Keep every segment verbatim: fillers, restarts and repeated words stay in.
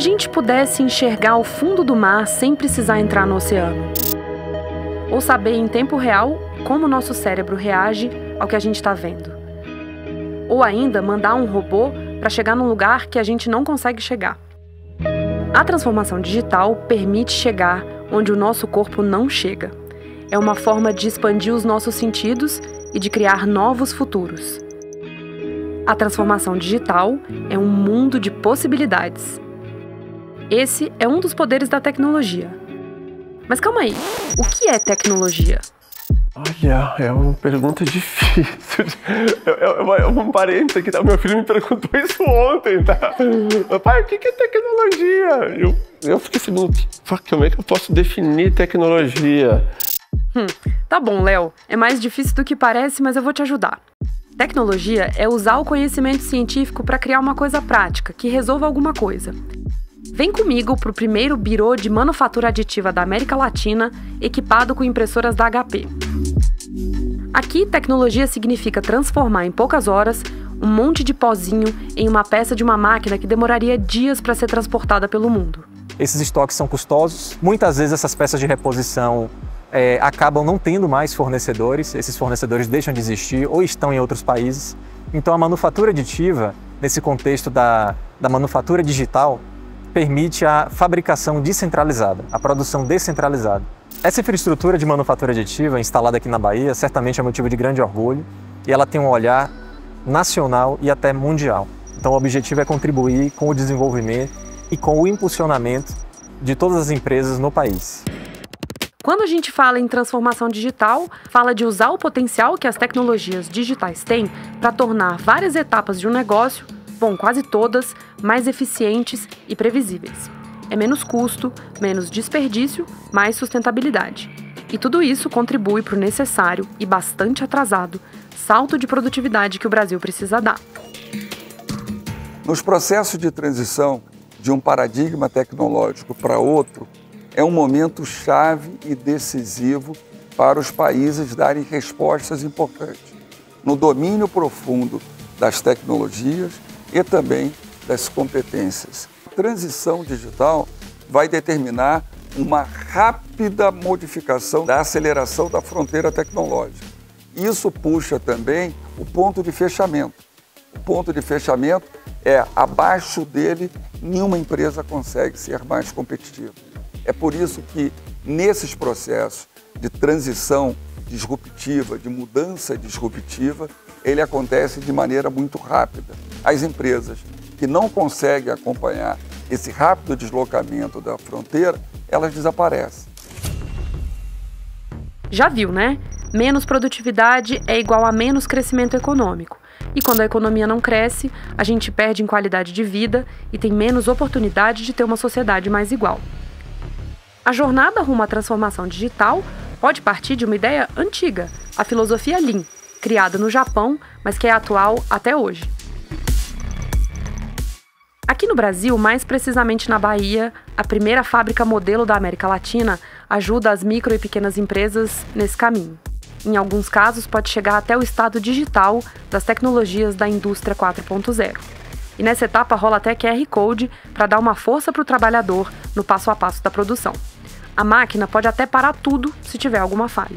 a gente pudesse enxergar o fundo do mar sem precisar entrar no oceano? Ou saber em tempo real como o nosso cérebro reage ao que a gente está vendo? Ou ainda mandar um robô para chegar num lugar que a gente não consegue chegar? A transformação digital permite chegar onde o nosso corpo não chega. É uma forma de expandir os nossos sentidos e de criar novos futuros. A transformação digital é um mundo de possibilidades. Esse é um dos poderes da tecnologia. Mas calma aí, o que é tecnologia? Olha, é uma pergunta difícil. Eu, eu, eu, um parênteses aqui, tá? Meu filho me perguntou isso ontem, tá? Pai, o que é tecnologia? Eu, eu fiquei assim, como é que eu posso definir tecnologia? Hum, tá bom, Léo. É mais difícil do que parece, mas eu vou te ajudar. Tecnologia é usar o conhecimento científico para criar uma coisa prática, que resolva alguma coisa. Vem comigo para o primeiro birô de manufatura aditiva da América Latina, equipado com impressoras da H P. Aqui, tecnologia significa transformar em poucas horas um monte de pozinho em uma peça de uma máquina que demoraria dias para ser transportada pelo mundo. Esses estoques são custosos, muitas vezes essas peças de reposição é, acabam não tendo mais fornecedores, esses fornecedores deixam de existir ou estão em outros países. Então a manufatura aditiva, nesse contexto da, da manufatura digital, permite a fabricação descentralizada, a produção descentralizada. Essa infraestrutura de manufatura aditiva instalada aqui na Bahia certamente é motivo de grande orgulho e ela tem um olhar nacional e até mundial. Então o objetivo é contribuir com o desenvolvimento e com o impulsionamento de todas as empresas no país. Quando a gente fala em transformação digital, fala de usar o potencial que as tecnologias digitais têm para tornar várias etapas de um negócio, bom, quase todas, mais eficientes e previsíveis. É menos custo, menos desperdício, mais sustentabilidade. E tudo isso contribui para o necessário e bastante atrasado salto de produtividade que o Brasil precisa dar. Nos processos de transição de um paradigma tecnológico para outro, é um momento chave e decisivo para os países darem respostas importantes no domínio profundo das tecnologias e também das competências. A transição digital vai determinar uma rápida modificação da aceleração da fronteira tecnológica. Isso puxa também o ponto de fechamento. O ponto de fechamento é, abaixo dele, nenhuma empresa consegue ser mais competitiva. É por isso que, nesses processos de transição disruptiva, de mudança disruptiva, ele acontece de maneira muito rápida. As empresas que não conseguem acompanhar esse rápido deslocamento da fronteira, elas desaparecem. Já viu, né? Menos produtividade é igual a menos crescimento econômico. E quando a economia não cresce, a gente perde em qualidade de vida e tem menos oportunidade de ter uma sociedade mais igual. A jornada rumo à transformação digital pode partir de uma ideia antiga, a filosofia Lean, criada no Japão, mas que é atual até hoje. Aqui no Brasil, mais precisamente na Bahia, a primeira fábrica modelo da América Latina ajuda as micro e pequenas empresas nesse caminho. Em alguns casos, pode chegar até o estado digital das tecnologias da indústria quatro ponto zero. E nessa etapa rola até Q R Code para dar uma força para o trabalhador no passo a passo da produção. A máquina pode até parar tudo se tiver alguma falha.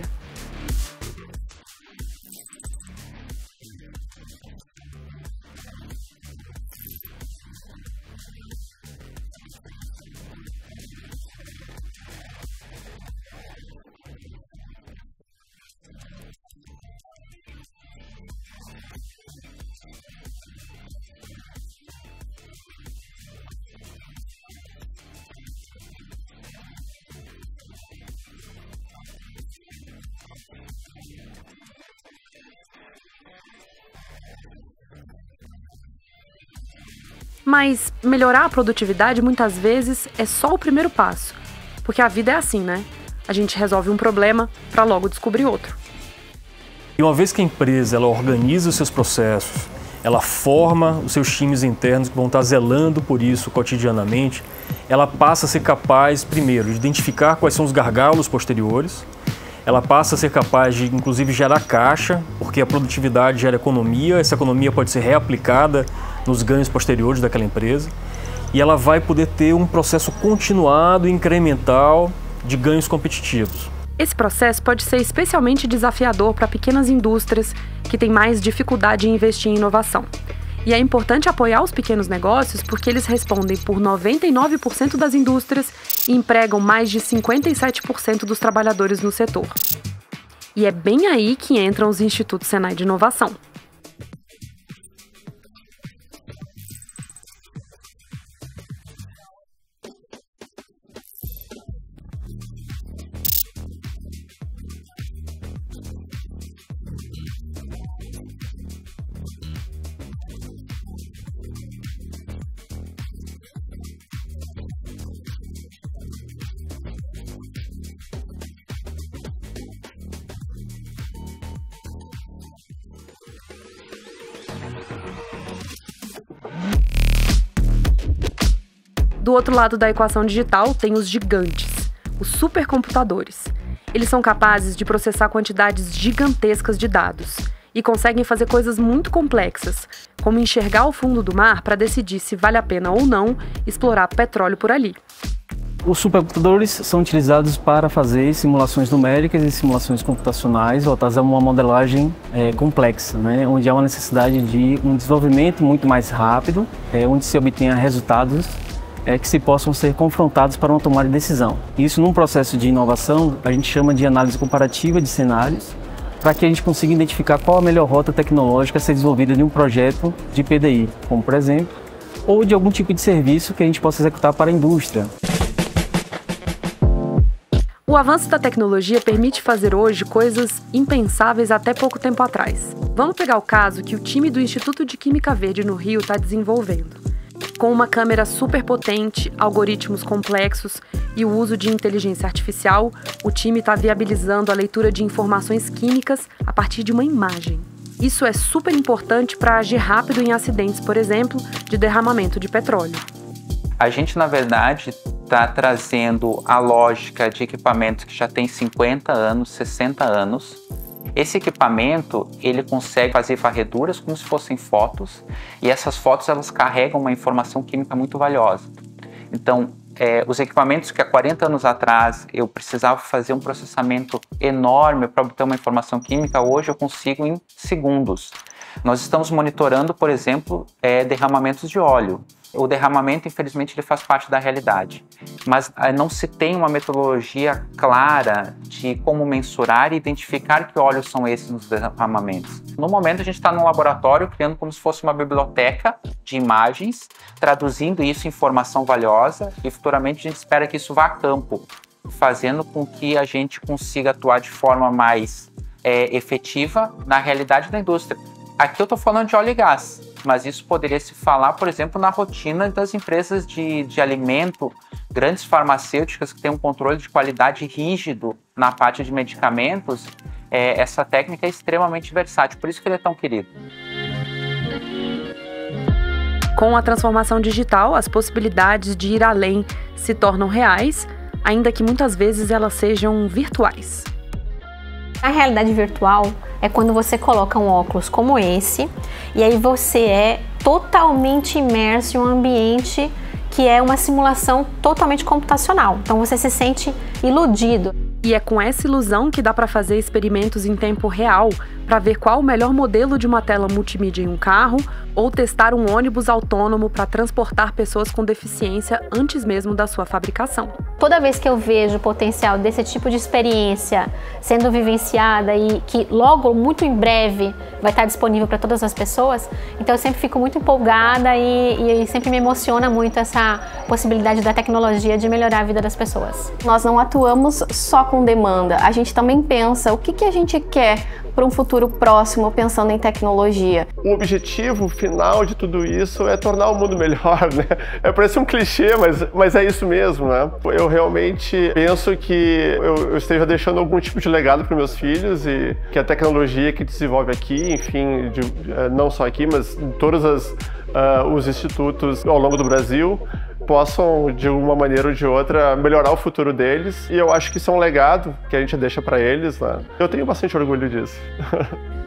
Mas melhorar a produtividade muitas vezes é só o primeiro passo, porque a vida é assim, né? A gente resolve um problema para logo descobrir outro. E uma vez que a empresa ela organiza os seus processos, ela forma os seus times internos que vão estar zelando por isso cotidianamente, ela passa a ser capaz, primeiro, de identificar quais são os gargalos posteriores, ela passa a ser capaz de, inclusive, gerar caixa, porque a produtividade gera economia, essa economia pode ser reaplicada nos ganhos posteriores daquela empresa. e ela vai poder ter um processo continuado e incremental de ganhos competitivos. Esse processo pode ser especialmente desafiador para pequenas indústrias que têm mais dificuldade em investir em inovação. E é importante apoiar os pequenos negócios porque eles respondem por noventa e nove por cento das indústrias e empregam mais de cinquenta e sete por cento dos trabalhadores no setor. E é bem aí que entram os Institutos Senai de Inovação. Do outro lado da equação digital tem os gigantes, os supercomputadores. Eles são capazes de processar quantidades gigantescas de dados e conseguem fazer coisas muito complexas, como enxergar o fundo do mar para decidir se vale a pena ou não explorar petróleo por ali. Os supercomputadores são utilizados para fazer simulações numéricas e simulações computacionais voltadas a uma modelagem é, complexa, né? Onde há uma necessidade de um desenvolvimento muito mais rápido, é, onde se obtenha resultados é, que se possam ser confrontados para uma tomada de decisão. Isso, num processo de inovação, a gente chama de análise comparativa de cenários, para que a gente consiga identificar qual a melhor rota tecnológica a ser desenvolvida de um projeto de P D I, como por exemplo, ou de algum tipo de serviço que a gente possa executar para a indústria. O avanço da tecnologia permite fazer hoje coisas impensáveis até pouco tempo atrás. Vamos pegar o caso que o time do Instituto de Química Verde no Rio está desenvolvendo. Com uma câmera super potente, algoritmos complexos e o uso de inteligência artificial, o time está viabilizando a leitura de informações químicas a partir de uma imagem. Isso é super importante para agir rápido em acidentes, por exemplo, de derramamento de petróleo. A gente, na verdade, está trazendo a lógica de equipamentos que já têm cinquenta anos, sessenta anos. Esse equipamento, ele consegue fazer varreduras como se fossem fotos, e essas fotos elas carregam uma informação química muito valiosa. Então, é, os equipamentos que há quarenta anos atrás eu precisava fazer um processamento enorme para obter uma informação química, hoje eu consigo em segundos. Nós estamos monitorando, por exemplo, é, derramamentos de óleo. O derramamento, infelizmente, ele faz parte da realidade, mas não se tem uma metodologia clara de como mensurar e identificar que óleos são esses nos derramamentos. No momento, a gente está num laboratório criando como se fosse uma biblioteca de imagens, traduzindo isso em informação valiosa, e futuramente a gente espera que isso vá a campo, fazendo com que a gente consiga atuar de forma mais é, efetiva na realidade da indústria. Aqui eu estou falando de óleo e gás, mas isso poderia se falar, por exemplo, na rotina das empresas de, de alimento, grandes farmacêuticas que têm um controle de qualidade rígido na parte de medicamentos. É, essa técnica é extremamente versátil, por isso que ele é tão querido. Com a transformação digital, as possibilidades de ir além se tornam reais, ainda que muitas vezes elas sejam virtuais. A realidade virtual é quando você coloca um óculos como esse e aí você é totalmente imerso em um ambiente que é uma simulação totalmente computacional. Então você se sente iludido. E é com essa ilusão que dá para fazer experimentos em tempo real para ver qual o melhor modelo de uma tela multimídia em um carro ou testar um ônibus autônomo para transportar pessoas com deficiência antes mesmo da sua fabricação. Toda vez que eu vejo o potencial desse tipo de experiência sendo vivenciada e que logo, muito em breve, vai estar disponível para todas as pessoas, então eu sempre fico muito empolgada e, e sempre me emociona muito essa possibilidade da tecnologia de melhorar a vida das pessoas. Nós não atuamos só com demanda, a gente também pensa o que, que a gente quer para um futuro próximo pensando em tecnologia. O objetivo final de tudo isso é tornar o mundo melhor, né? É, parece um clichê, mas, mas é isso mesmo, né? Eu realmente penso que eu, eu esteja deixando algum tipo de legado para meus filhos e que a tecnologia que desenvolve aqui, enfim, de, não só aqui, mas em todos as, uh, os institutos ao longo do Brasil, possam, de uma maneira ou de outra, melhorar o futuro deles. E eu acho que isso é um legado que a gente deixa para eles, né? Eu tenho bastante orgulho disso.